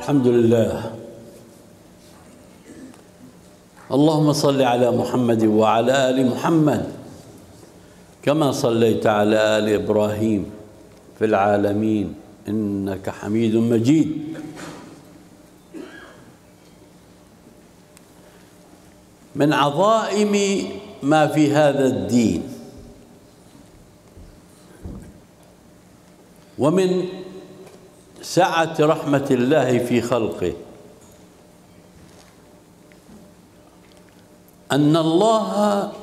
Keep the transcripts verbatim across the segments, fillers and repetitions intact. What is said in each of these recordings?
الحمد لله. اللهم صل على محمد وعلى آل محمد كما صليت على آل إبراهيم في العالمين إنك حميد مجيد. من عظائم ما في هذا الدين ومن سعة رحمة الله في خلقه أن الله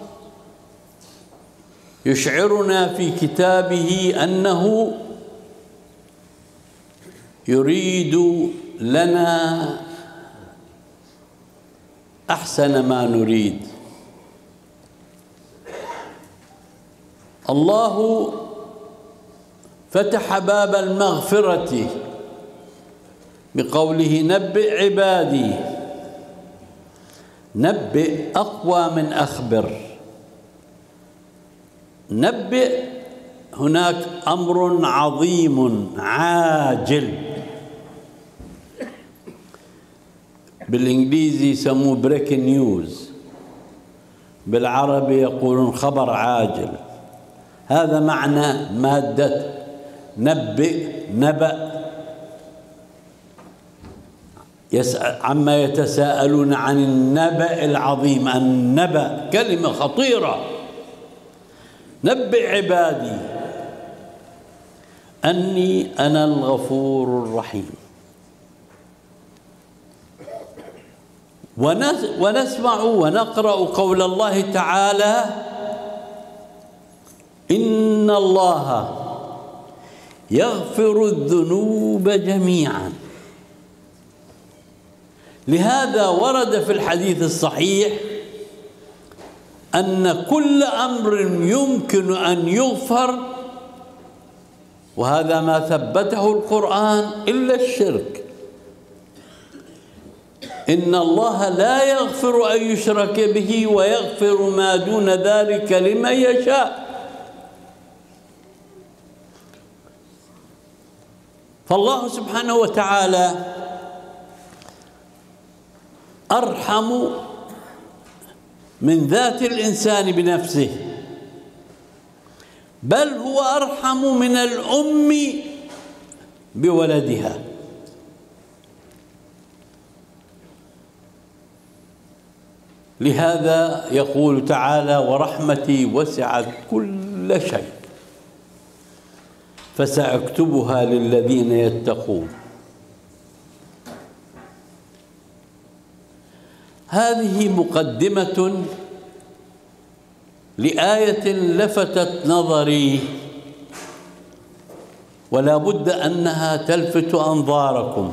يشعرنا في كتابه أنه يريد لنا أحسن ما نريد. الله فتح باب المغفرة بقوله نبئ عبادي. نبئ أقوى من أخبر. نبئ هناك أمر عظيم عاجل، بالإنجليزي يسموه بريكنج نيوز، بالعربي يقولون خبر عاجل. هذا معنى مادة نبئ. نبأ يسأل عما يتساءلون عن النبأ العظيم. النبأ كلمة خطيرة. نبئ عبادي أني أنا الغفور الرحيم. ونسمع ونقرأ قول الله تعالى إن الله يغفر الذنوب جميعا. لهذا ورد في الحديث الصحيح أن كل أمر يمكن أن يغفر، وهذا ما ثبته القرآن، إلا الشرك. إن الله لا يغفر أن يشرك به ويغفر ما دون ذلك لمن يشاء. فالله سبحانه وتعالى أرحم من ذات الإنسان بنفسه، بل هو أرحم من الأم بولدها. لهذا يقول تعالى ورحمتي وسعت كل شيء فسأكتبها للذين يتقون. هذه مقدمة لآية لفتت نظري، ولا بد أنها تلفت أنظاركم.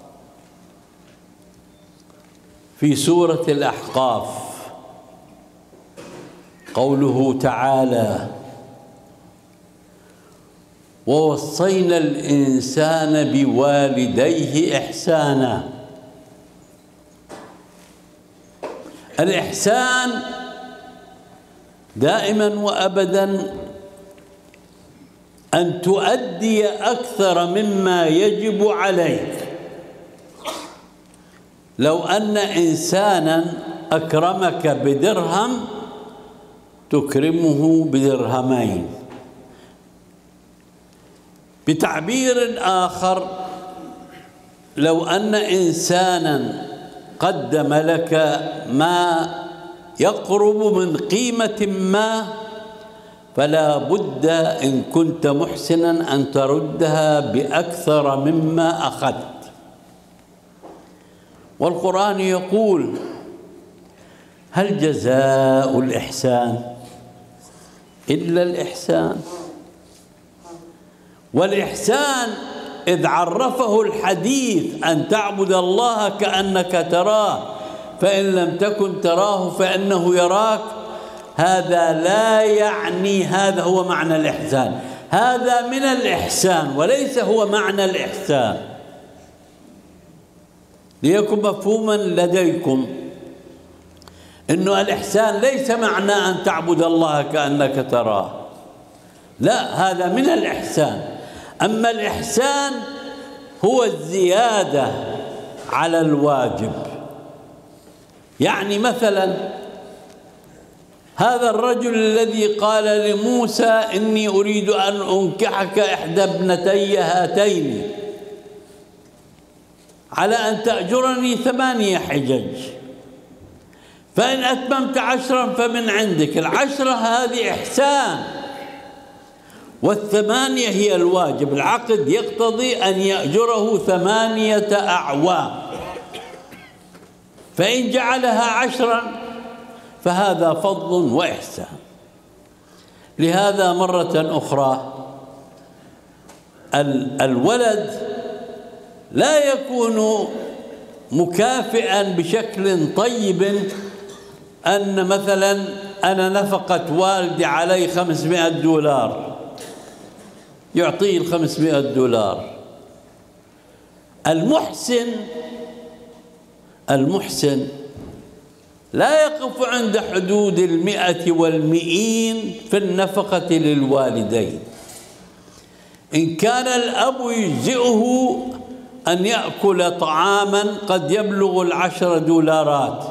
في سورة الأحقاف قوله تعالى ووصينا الإنسان بوالديه إحسانا. الإحسان دائما وأبدا أن تؤدي أكثر مما يجب عليك. لو أن إنسانا أكرمك بدرهم تكرمه بدرهمين. بتعبير آخر، لو أن إنسانا قدم لك ما يقرب من قيمة ما فلا بد إن كنت محسنا أن تردها بأكثر مما أخذت. والقرآن يقول هل جزاء الإحسان إلا الإحسان؟ والإحسان إذ عرفه الحديث أن تعبد الله كأنك تراه فإن لم تكن تراه فإنه يراك. هذا لا يعني هذا هو معنى الإحسان، هذا من الإحسان وليس هو معنى الإحسان. ليكن مفهوما لديكم إنه الإحسان ليس معنى أن تعبد الله كأنك تراه، لا، هذا من الإحسان. أما الإحسان هو الزيادة على الواجب. يعني مثلا هذا الرجل الذي قال لموسى إني أريد أن أنكحك إحدى ابنتي هاتين على أن تأجرني ثمانية حجج، فإن أتممت عشرا فمن عندك. العشرة هذه إحسان، والثمانية هي الواجب. العقد يقتضي أن يأجره ثمانية أعوام، فإن جعلها عشرا فهذا فضل وإحسان. لهذا مرة أخرى الولد لا يكون مكافئا بشكل طيب، أن مثلا أنا نفقة والدي علي خمسمائة دولار يعطيه الخمسمائة دولار. المحسن المحسن لا يقف عند حدود المئة والمئين في النفقة للوالدين. إن كان الأب يجزئه أن يأكل طعاما قد يبلغ العشر دولارات،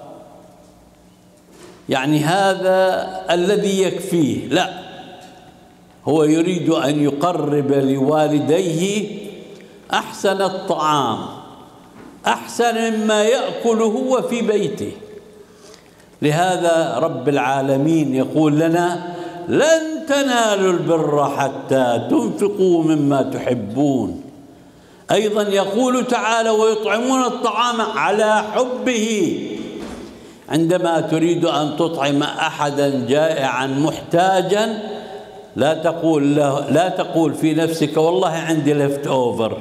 يعني هذا الذي يكفيه، لا، هو يريد أن يقرب لوالديه أحسن الطعام، أحسن مما يأكله هو في بيته. لهذا رب العالمين يقول لنا لن تنالوا البر حتى تنفقوا مما تحبون. أيضا يقول تعالى ويطعمون الطعام على حبه. عندما تريد أن تطعم أحدا جائعا محتاجا لا تقول له لا تقول في نفسك والله عندي ليفت أوفر،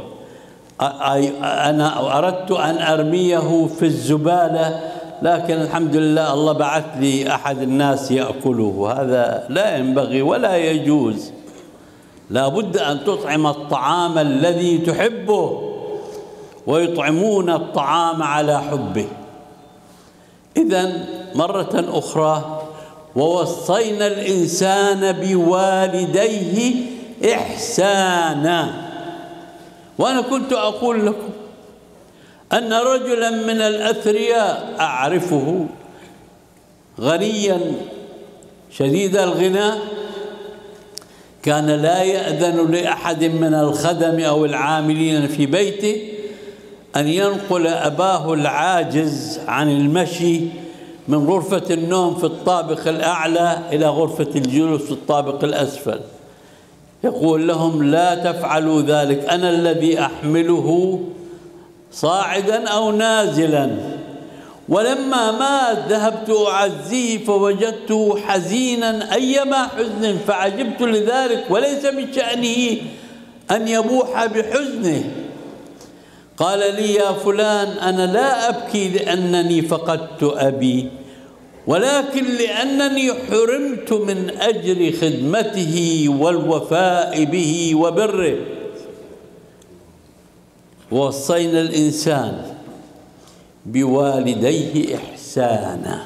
أنا أردت أن أرميه في الزبالة لكن الحمد لله الله بعث لي أحد الناس يأكله. هذا لا ينبغي ولا يجوز. لا بد أن تطعم الطعام الذي تحبه، ويطعمون الطعام على حبه. إذن مرة أخرى ووصينا الإنسان بوالديه إحسانا. وأنا كنت أقول لكم أن رجلا من الأثرياء أعرفه غنيا شديد الغنى، كان لا يأذن لأحد من الخدم أو العاملين في بيته أن ينقل أباه العاجز عن المشي من غرفة النوم في الطابق الأعلى إلى غرفة الجلوس في الطابق الأسفل. يقول لهم لا تفعلوا ذلك، أنا الذي أحمله صاعدا أو نازلا. ولما مات ذهبت أعزيه فوجدته حزينا أيما حزن، فعجبت لذلك، وليس من شأنه أن يبوح بحزنه. قال لي يا فلان أنا لا أبكي لأنني فقدت أبي، ولكن لأنني حرمت من أجر خدمته والوفاء به وبره. ووصينا الإنسان بوالديه إحسانا.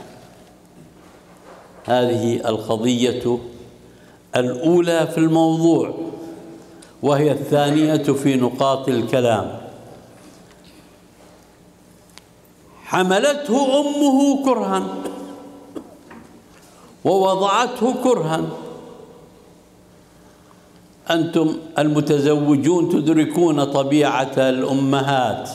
هذه القضية الأولى في الموضوع، وهي الثانية في نقاط الكلام. حملته أمه كرها ووضعته كرها. أنتم المتزوجون تدركون طبيعة الأمهات.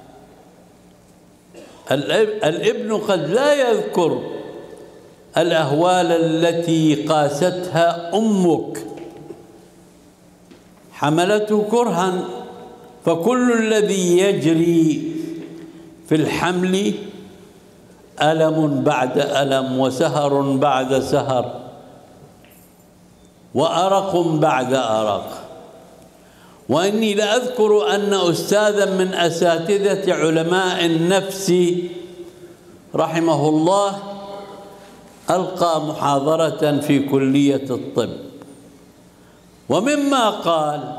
الابن قد لا يذكر الأهوال التي قاستها أمك. حملته كرها، فكل الذي يجري في الحمل ألم بعد ألم، وسهر بعد سهر، وأرق بعد أرق. وإني لأذكر أن أستاذا من أساتذة علماء النفس رحمه الله ألقى محاضرة في كلية الطب، ومما قال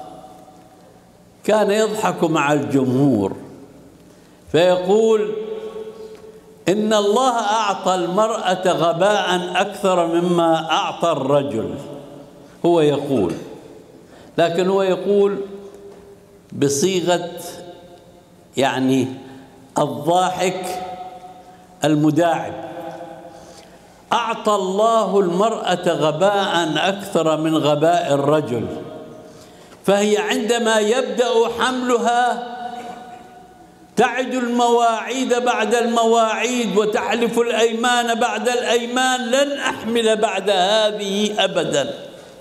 كان يضحك مع الجمهور فيقول إن الله أعطى المرأة غباء أكثر مما أعطى الرجل. هو يقول، لكن هو يقول بصيغة يعني الضاحك المداعب. أعطى الله المرأة غباء أكثر من غباء الرجل، فهي عندما يبدأ حملها تعد المواعيد بعد المواعيد وتحلف الأيمان بعد الأيمان: لن أحمل بعد هذه أبدا.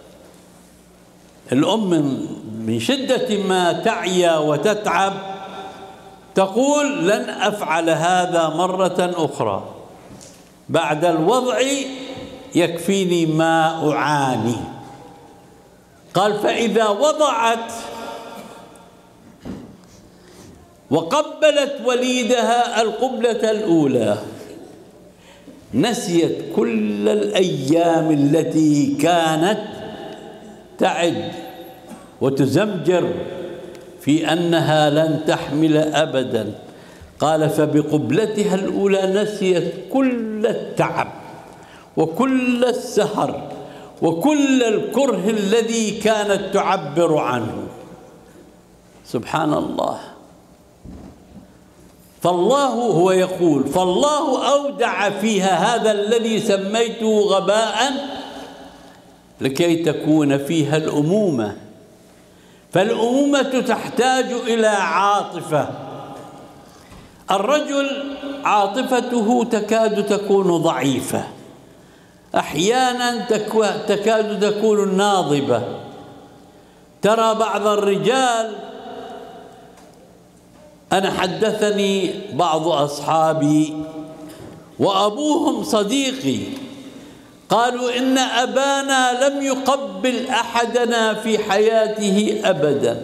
الأم من شدة ما تعيا وتتعب تقول: لن أفعل هذا مرة أخرى، بعد الوضع يكفيني ما أعاني. قال: فإذا وضعت وقبلت وليدها القبلة الأولى نسيت كل الأيام التي كانت تعد وتزمجر في أنها لن تحمل أبدا. قال: فبقبلتها الأولى نسيت كل التعب وكل السهر وكل الكره الذي كانت تعبر عنه. سبحان الله. فالله هو يقول: فالله أودع فيها هذا الذي سميته غباء لكي تكون فيها الأمومة. فالأمومة تحتاج إلى عاطفة. الرجل عاطفته تكاد تكون ضعيفة، أحيانا تكاد تكون ناضبة. ترى بعض الرجال، أنا حدثني بعض أصحابي وأبوهم صديقي، قالوا: إن أبانا لم يقبل أحدنا في حياته أبدا.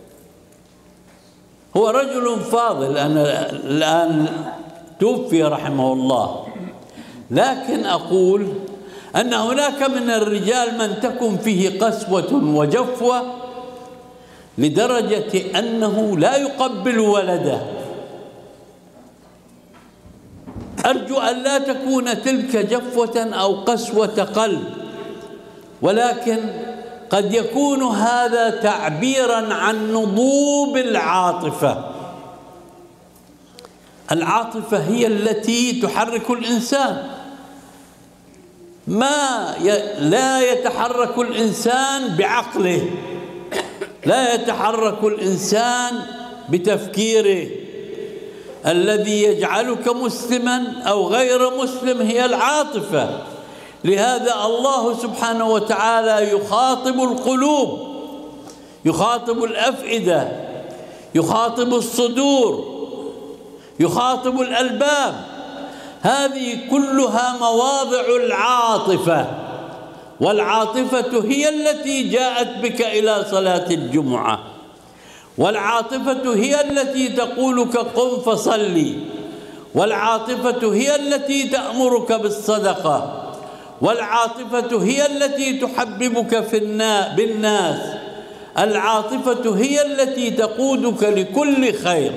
هو رجل فاضل، أنا الآن توفي رحمه الله، لكن أقول أن هناك من الرجال من تكن فيه قسوة وجفوة لدرجة أنه لا يقبل ولده. أرجو أن لا تكون تلك جفوة أو قسوة قلب، ولكن قد يكون هذا تعبيراً عن نضوب العاطفة. العاطفة هي التي تحرك الإنسان. ما ي... لا يتحرك الإنسان بعقله، لا يتحرك الإنسان بتفكيره. الذي يجعلك مسلما أو غير مسلم هي العاطفة. لهذا الله سبحانه وتعالى يخاطب القلوب، يخاطب الأفئدة، يخاطب الصدور، يخاطب الألباب. هذه كلها مواضع العاطفة، والعاطفة هي التي جاءت بك إلى صلاة الجمعة، والعاطفة هي التي تقولك قم فصلي، والعاطفة هي التي تأمرك بالصدقة، والعاطفة هي التي تحببك في النا بالناس، العاطفة هي التي تقودك لكل خير.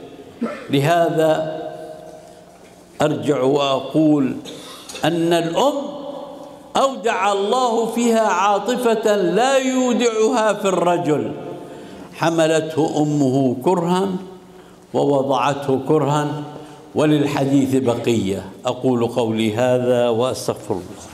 لهذا أرجع وأقول أن الأم أودع الله فيها عاطفة لا يودعها في الرجل. حملته أمه كرها ووضعته كرها، وللحديث بقية. أقول قولي هذا وأستغفر الله.